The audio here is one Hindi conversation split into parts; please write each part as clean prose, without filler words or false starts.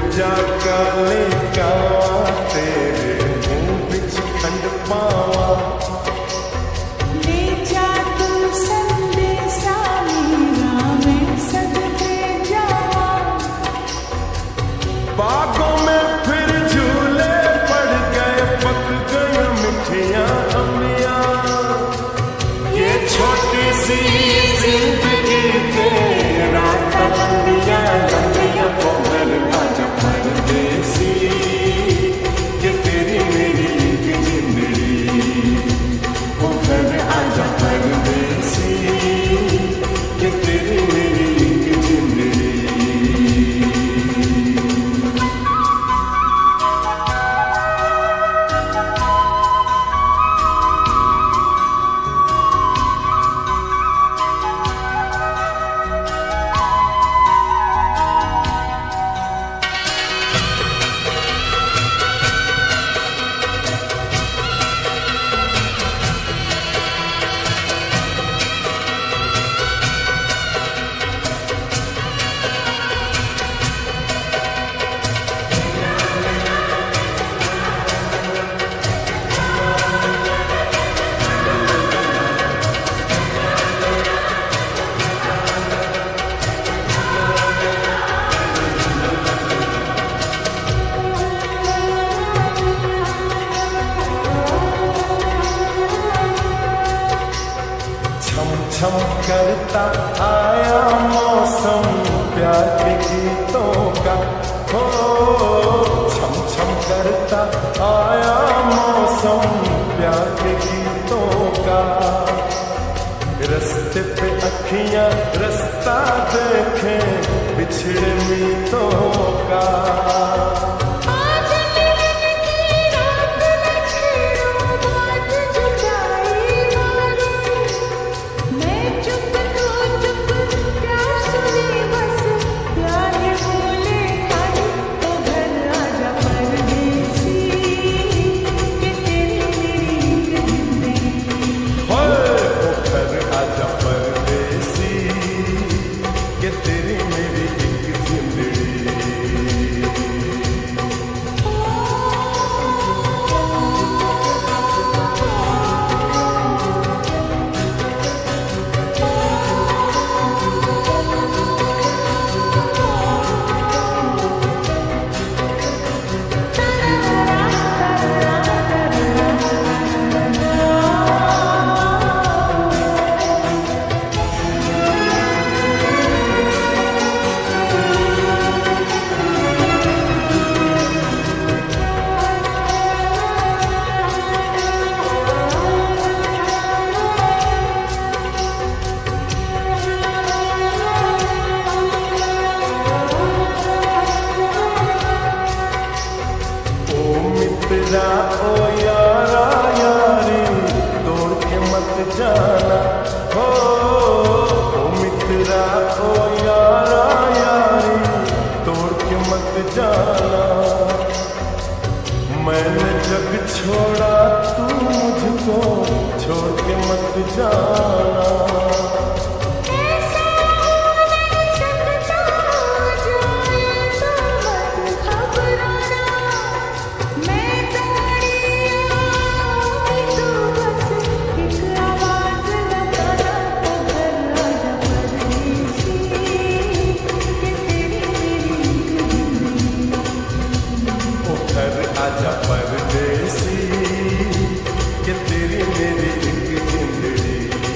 जा काले कावा तेरे मुंह बिच खंड पावा ले जा तू संदेशा मेरा मैं सदके जावा बागों में फिर झूले पड़ गए पक गए मिठियां अम्बियां ये छोटी सी जिंदगी तेरा लंबियां लंबियां कोमल आजा परदेसी ये तेरी मेरी एक जिंदड़ी ओ घर आजा परदेसी ये तेरी मेरी एक जिंदड़ी छम करता आया मौसम प्यार के गीतों का हो छम छम करता आया मौसम प्यार के गीतों का रस्ते पे अखियां रास्ता देखें बिछड़े मीतों का ओ यारा यारी तोड़ के मत जाना हो ओ मित्रा ओ यारा यारी तोड़ के मत जाना मैंने जग छोड़ा तू मुझको छोड़ के मत जाना आजा परदेसी कि तेरी मेरी एक जिंदड़ी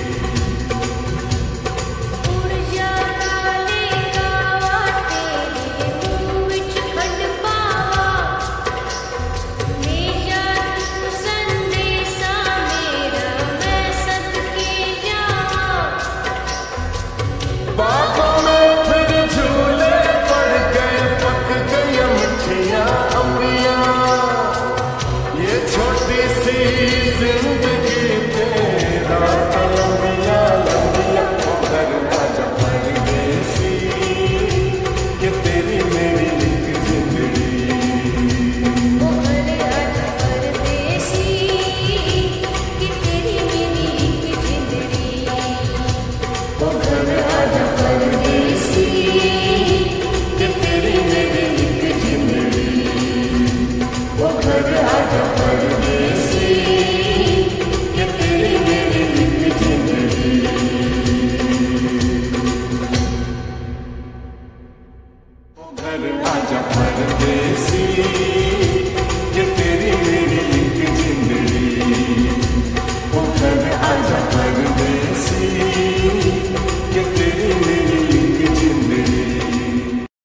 उड़ जा काले कावा तेरे मुंह विच खंड पावा ले जा तू संदेशा मेरा मैं सदके जावा बागों में फिर झूले पड़ गए पक गई मिठियां अम्बियां ये छोटी सी जिंदगी तेरा लंबियां लंबियां घर आजा परदेसी कि तेरी मेरी एक जिंदड़ी ओ घर आजा परदेसी कि तेरी मेरी एक जिंदड़ी ओ